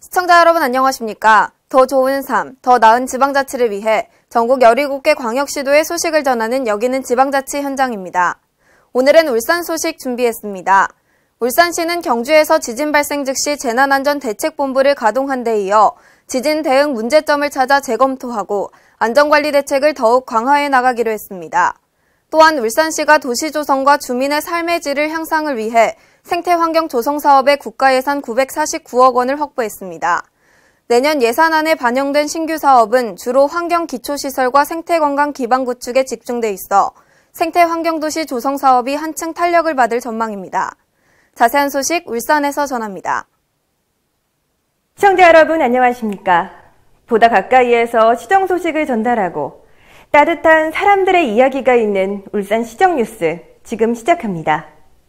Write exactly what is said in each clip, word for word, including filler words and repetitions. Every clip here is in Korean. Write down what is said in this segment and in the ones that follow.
시청자 여러분 안녕하십니까? 더 좋은 삶, 더 나은 지방자치를 위해 전국 열일곱 개 광역시도의 소식을 전하는 여기는 지방자치 현장입니다. 오늘은 울산 소식 준비했습니다. 울산시는 경주에서 지진 발생 즉시 재난안전대책본부를 가동한 데 이어 지진 대응 문제점을 찾아 재검토하고 안전관리 대책을 더욱 강화해 나가기로 했습니다. 또한 울산시가 도시조성과 주민의 삶의 질을 향상을 위해 생태환경 조성 사업에 국가예산 구백사십구억 원을 확보했습니다. 내년 예산안에 반영된 신규 사업은 주로 환경기초시설과 생태건강 기반 구축에 집중돼 있어 생태환경도시 조성 사업이 한층 탄력을 받을 전망입니다. 자세한 소식 울산에서 전합니다. 시청자 여러분 안녕하십니까? 보다 가까이에서 시정 소식을 전달하고 따뜻한 사람들의 이야기가 있는 울산 시정 뉴스 지금 시작합니다.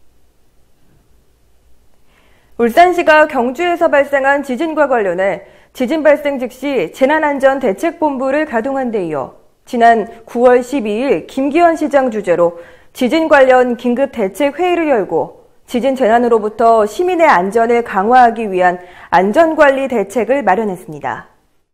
울산시가 경주에서 발생한 지진과 관련해 지진 발생 즉시 재난안전대책본부를 가동한 데 이어 지난 구월 십이일 김기현 시장 주재로 지진 관련 긴급대책회의를 열고 지진 재난으로부터 시민의 안전을 강화하기 위한 안전관리 대책을 마련했습니다.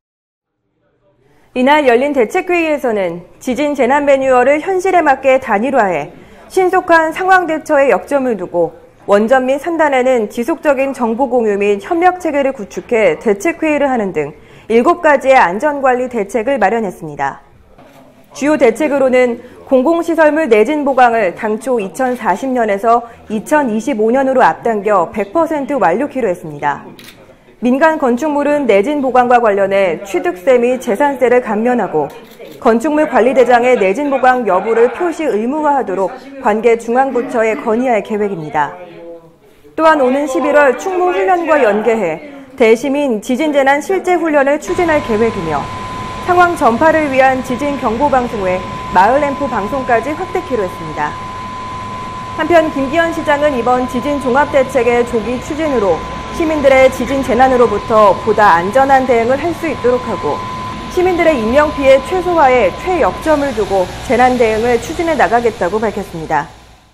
이날 열린 대책회의에서는 지진 재난 매뉴얼을 현실에 맞게 단일화해 신속한 상황 대처에 역점을 두고 원전 및 산단에는 지속적인 정보 공유 및 협력 체계를 구축해 대책회의를 하는 등 일곱 가지의 안전관리 대책을 마련했습니다. 주요 대책으로는 공공시설물 내진 보강을 당초 이천사십 년에서 이천이십오 년으로 앞당겨 백 퍼센트 완료키로 했습니다. 민간 건축물은 내진 보강과 관련해 취득세 및 재산세를 감면하고 건축물 관리대장의 내진 보강 여부를 표시 의무화하도록 관계 중앙부처에 건의할 계획입니다. 또한 오는 십일월 충무훈련과 연계해 대시민 지진재난 실제훈련을 추진할 계획이며 상황 전파를 위한 지진 경보방송 외 마을 램프 방송까지 확대키로 했습니다. 한편 김기현 시장은 이번 지진 종합대책의 조기 추진으로 시민들의 지진 재난으로부터 보다 안전한 대응을 할 수 있도록 하고 시민들의 인명피해 최소화에 최역점을 두고 재난 대응을 추진해 나가겠다고 밝혔습니다.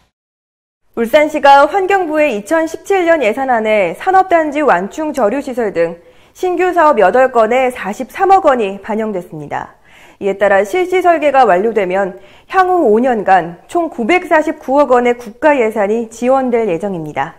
울산시가 환경부의 이천십칠 년 예산안에 산업단지 완충 저류시설 등 신규 사업 여덟 건에 사십삼억 원이 반영됐습니다. 이에 따라 실시 설계가 완료되면 향후 오 년간 총 구백사십구억 원의 국가 예산이 지원될 예정입니다.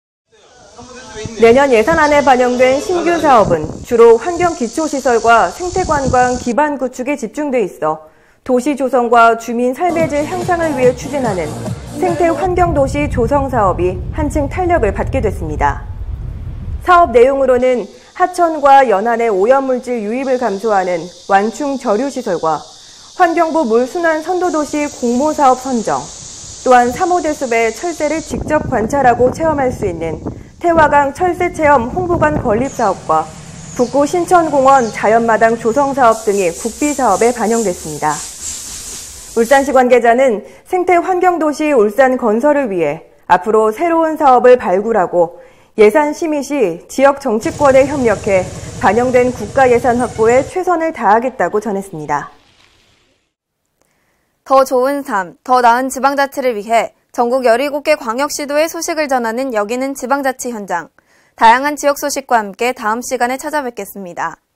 내년 예산안에 반영된 신규 사업은 주로 환경기초시설과 생태관광 기반 구축에 집중돼 있어 도시 조성과 주민 삶의 질 향상을 위해 추진하는 생태환경도시 조성 사업이 한층 탄력을 받게 됐습니다. 사업 내용으로는 하천과 연안의 오염물질 유입을 감소하는 완충 저류시설과 환경부 물순환 선도도시 공모사업 선정, 또한 삼 호대 숲의 철새를 직접 관찰하고 체험할 수 있는 태화강 철새체험 홍보관 건립사업과 북구 신천공원 자연마당 조성사업 등이 국비사업에 반영됐습니다. 울산시 관계자는 생태환경도시 울산 건설을 위해 앞으로 새로운 사업을 발굴하고 예산 심의 시 지역 정치권에 협력해 반영된 국가 예산 확보에 최선을 다하겠다고 전했습니다. 더 좋은 삶, 더 나은 지방자치를 위해 전국 열일곱 개 광역시도의 소식을 전하는 여기는 지방자치 현장. 다양한 지역 소식과 함께 다음 시간에 찾아뵙겠습니다.